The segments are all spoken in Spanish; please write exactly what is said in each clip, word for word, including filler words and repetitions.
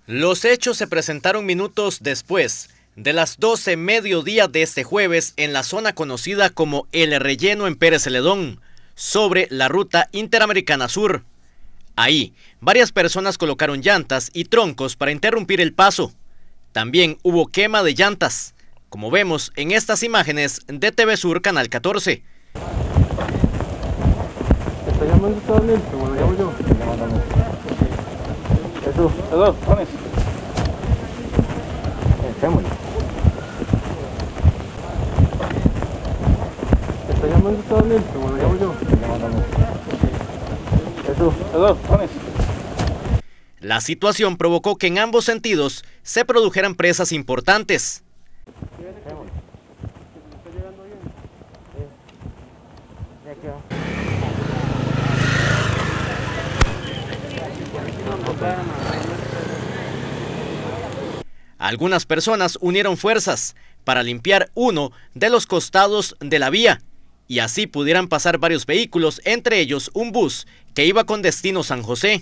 Los hechos se presentaron minutos después de las doce mediodía de este jueves en la zona conocida como El Relleno en Pérez Celedón, sobre la ruta Interamericana Sur. Ahí, varias personas colocaron llantas y troncos para interrumpir el paso. También hubo quema de llantas, como vemos en estas imágenes de T V Sur Canal catorce. ¿Está llamando todo listo? Bueno, llamo yo. Jesús, Jesús, pones. Echémosle. ¿Está llamando todo listo? Bueno, llamo yo. Jesús, Jesús, pones. La situación provocó que en ambos sentidos se produjeran presas importantes. Algunas personas unieron fuerzas para limpiar uno de los costados de la vía y así pudieran pasar varios vehículos, entre ellos un bus que iba con destino San José.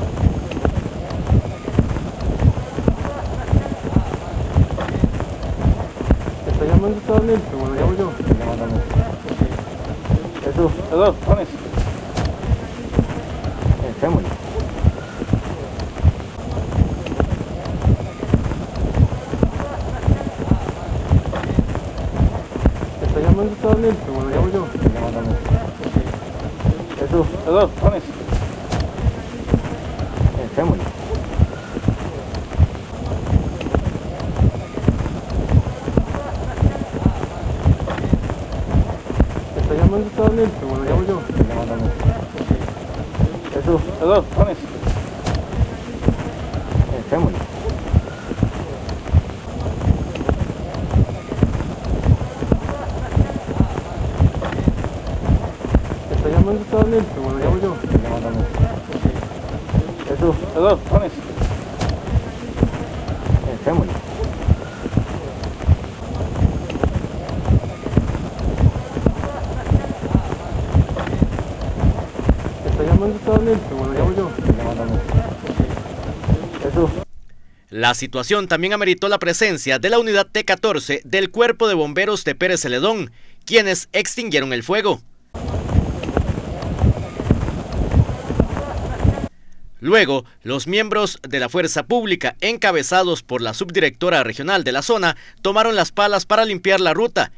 ¿Está llamando todo listo? Bueno, llamo yo. Jesús, Jesús, pones. Echémosle. ¿Está llamando todo listo? Bueno, llamo yo. Jesús, Jesús, pones. Echémosle. ¿Está llamando todo listo? Bueno, llamo yo. Jesús, Jesús, pones. Echémosle. ¿Está llamando todo listo? Bueno, llamo yo. Jesús, Jesús, pones. Echémosle. ¿Está llamando todo listo? Bueno, llamo yo. Jesús. La situación también ameritó la presencia de la unidad T catorce del Cuerpo de Bomberos de Pérez Celedón, quienes extinguieron el fuego. Luego, los miembros de la Fuerza Pública, encabezados por la subdirectora regional de la zona, tomaron las palas para limpiar la ruta.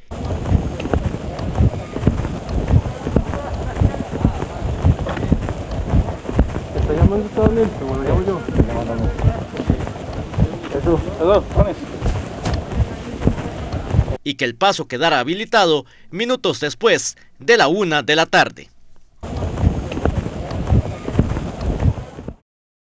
¿Está llamando todo listo? Bueno, llamo yo. Jesús, Jesús, pones. Y que el paso quedara habilitado minutos después de la una de la tarde.